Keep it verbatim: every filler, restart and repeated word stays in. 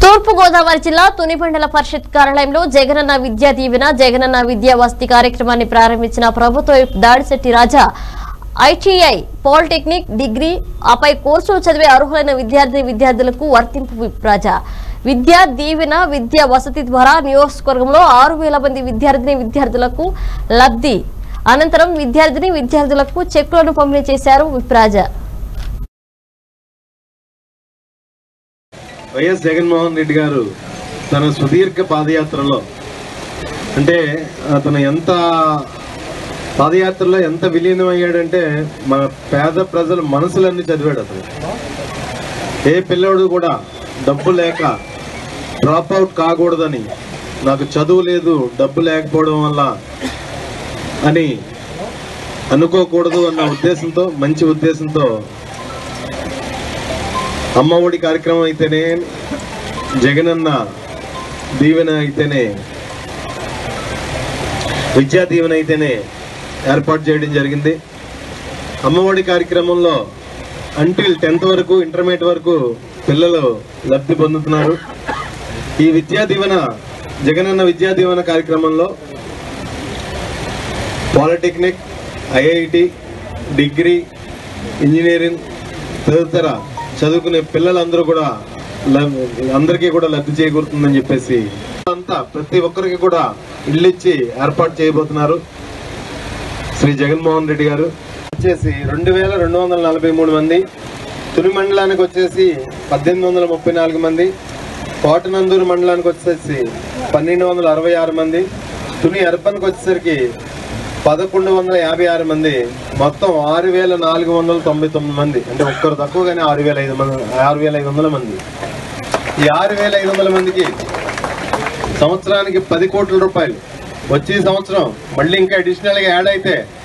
తూర్పు గోదావరి జిల్లా తుని మండల పరిషత్ కార్యాలయంలో జగనన్న విద్యా దీవెన జగనన్న విద్యా వసతి కార్యక్రమాన్ని ప్రారంభించిన ప్రభుత్వ Dadisetti Raja ITI polytechnic degree ఆపై కోర్సులు చదివే అర్హులైన విద్యార్థి విద్యార్థులకు వర్తింపు రాజా విద్యా దీవెన విద్యా వసతి ద్వారా నియోజకవర్గంలో ఆరు వేల మంది విద్యార్థిని విద్యార్థులకు లబ్ధి అనంతరం విద్యార్థిని విద్యార్థులకు చెక్కులను పంపిణీ చేశారు విప్రాజా. వైఎస్ జగన్మోహన్ రెడ్డి గారు తన సుదీర్ఘ పాదయాత్రలో అంటే అతను ఎంత పాదయాత్రలో ఎంత విలీనం అయ్యాడంటే మన పేద ప్రజల మనసులన్నీ చదివాడు. అతను ఏ పిల్లోడు కూడా డబ్బు లేక డ్రాప్ అవుట్ కాకూడదని, నాకు చదువు లేదు డబ్బు లేకపోవడం వల్ల అని అనుకోకూడదు అన్న ఉద్దేశంతో, మంచి ఉద్దేశంతో అమ్మ ఒడి కార్యక్రమం అయితేనే, జగనన్న దీవెన అయితేనే, విద్యా దీవెన అయితేనే ఏర్పాటు చేయడం జరిగింది. అమ్మఒడి కార్యక్రమంలో అంటిల్ టెన్త్ వరకు, ఇంటర్మీడియట్ వరకు పిల్లలు లబ్ధి పొందుతున్నారు. ఈ విద్యా దీవెన, జగనన్న విద్యా దీవెన కార్యక్రమంలో పాలిటెక్నిక్, ఐఐటి, డిగ్రీ, ఇంజనీరింగ్ తదితర చదువుకునే పిల్లలందరూ కూడా అందరికీ కూడా లబ్ధి చేకూరుతుందని చెప్పేసి అంతా ప్రతి ఒక్కరికి కూడా ఇల్లు ఇచ్చి ఏర్పాటు చేయబోతున్నారు శ్రీ జగన్మోహన్ రెడ్డి గారు. వచ్చేసి రెండు వేల రెండు వందల నలభై మూడు మంది, తుని మండలానికి వచ్చేసి పద్దెనిమిది వందల ముప్పై నాలుగు మంది, కోటనందూరు మండలానికి వచ్చేసి పన్నెండు వందల అరవై ఆరు మంది, తుని అర్బన్కి వచ్చేసరికి పదకొండు వందల యాభై ఆరు మంది, మొత్తం ఆరు వేల నాలుగు వందల తొంభై తొమ్మిది మంది. అంటే ఒక్కరు తక్కువగానే ఆరు వేల ఐదు మంది ఆరు వేల ఐదు వందల మంది. ఈ ఆరు వేల ఐదు వందల మందికి సంవత్సరానికి పది కోట్ల రూపాయలు వచ్చే సంవత్సరం మళ్ళీ ఇంకా అడిషనల్గా యాడ్ అయితే